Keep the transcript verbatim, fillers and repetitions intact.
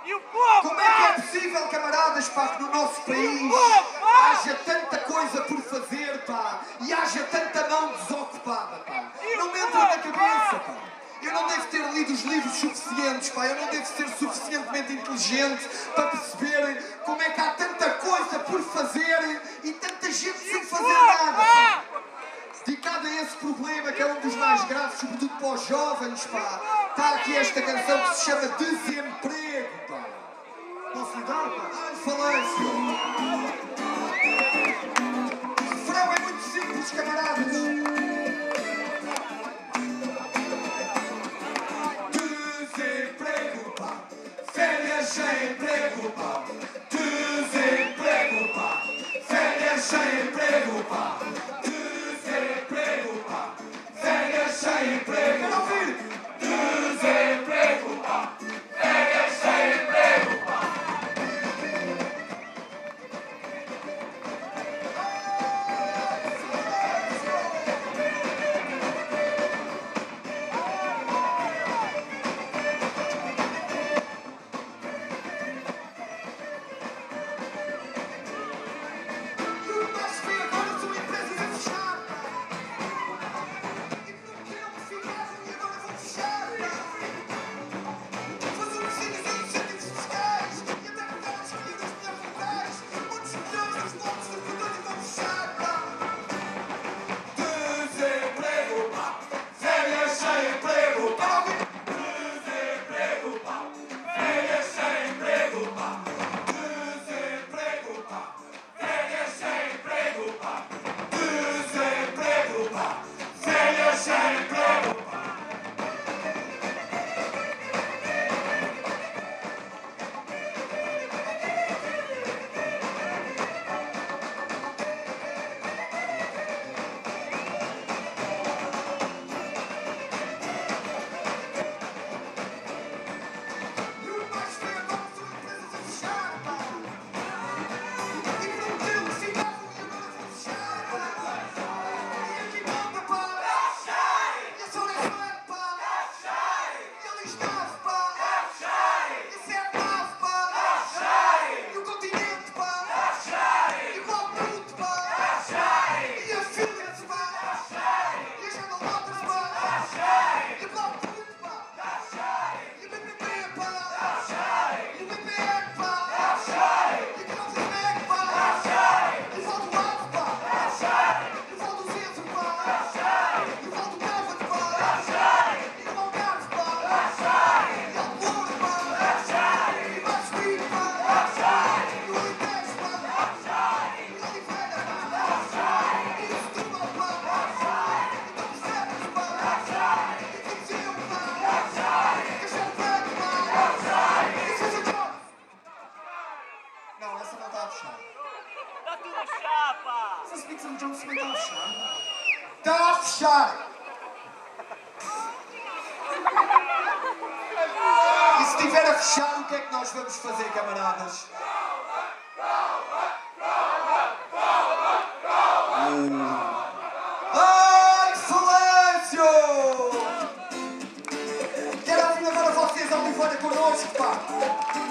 E o povo, Como é que é possível, camaradas, pá, que no nosso país haja tanta coisa por fazer, pá, e haja tanta mão desocupada, pá? Não me entra na cabeça, pá. Eu não devo ter lido os livros suficientes, pá. Eu não devo ser suficientemente inteligente para perceber como é que há tanta coisa por fazer e tanta gente sem fazer nada, pá. Dedicado a esse problema, que é um dos mais graves, sobretudo para os jovens, pá, está aqui esta canção que se chama Desemprego, pá. Posso lhe dar, pá? Ai, falência. O refrão é muito simples, camaradas. Desemprego, pá. Férias sem emprego, pá. Desemprego, pá. Férias sem emprego, pá. Desemprego, pá. Férias sem emprego. Quero ouvir. Desemprego, pá. Férias sem emprego, pá. Não, essa não está a fechar. Está tudo a fechar, pá! Essa Speaks and Jones também está a fechar. Está a fechar! E se estiver a fechar, o que é que nós vamos fazer, camaradas? Hum. Ai, silêncio! Quero ouvir agora vocês ao vivo connosco, pá!